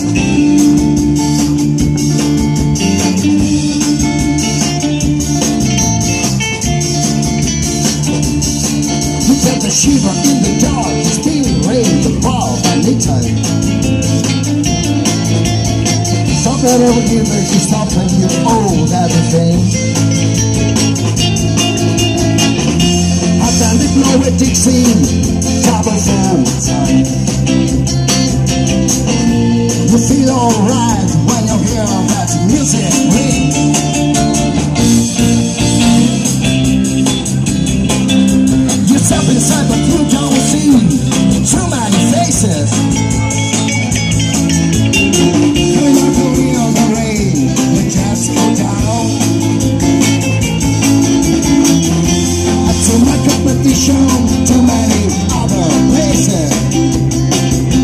You get the shiver in the dark, still ready to fall anytime. Something over here makes you stop when you owe everything. I've done the poetic scene, double full time. You feel alright when you hear that music ring. You step inside but you don't see too many faces. Coming up to me on the rain, you just go down. Too much competition, too many other places.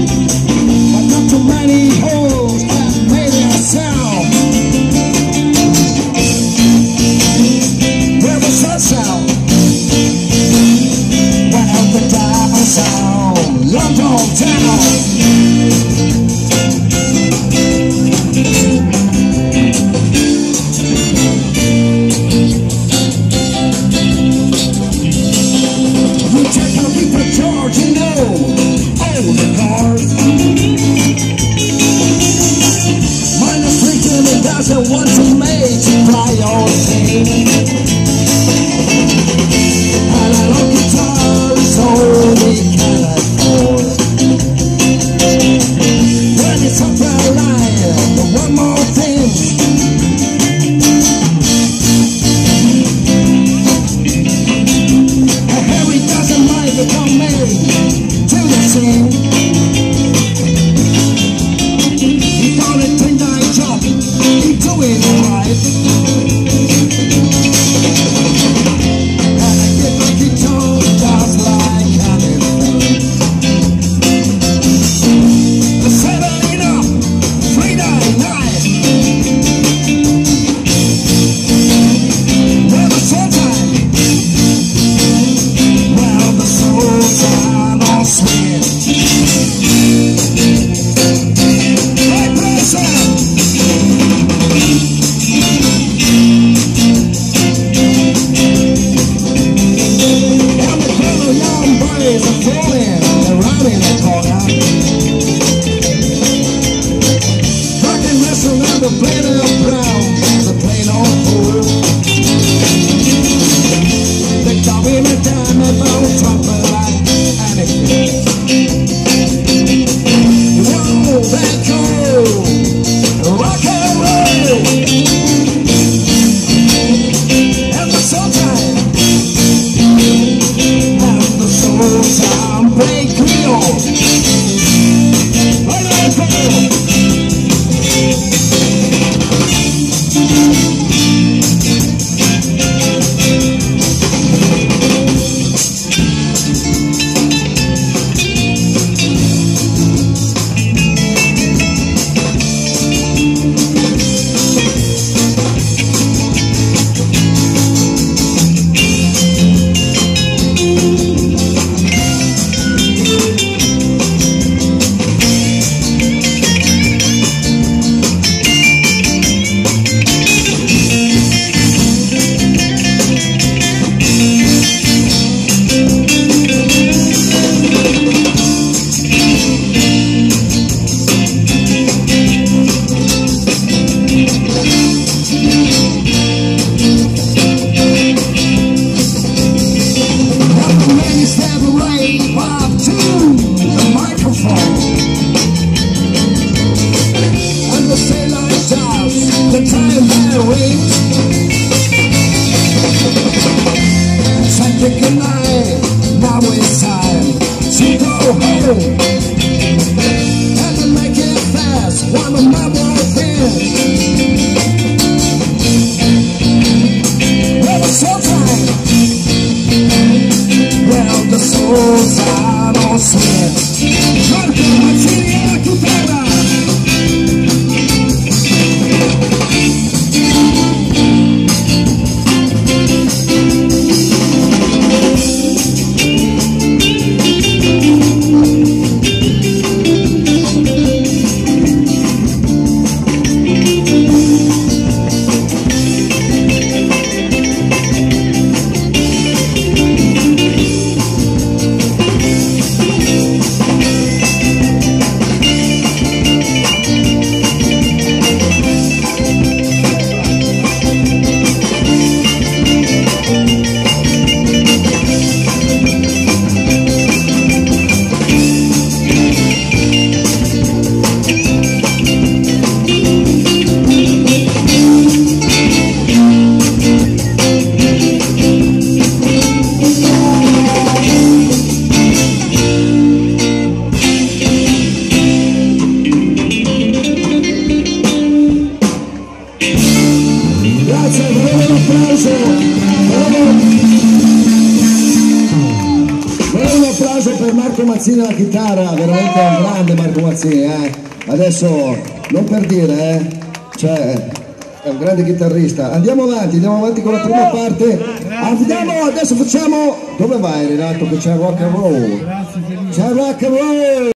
Mazzini alla chitarra, veramente un grande Marco Mazzini, adesso non per dire, cioè è un grande chitarrista. Andiamo avanti con la prima parte. Adesso facciamo, dove vai Renato, che c'è rock and roll, c'è rock and roll.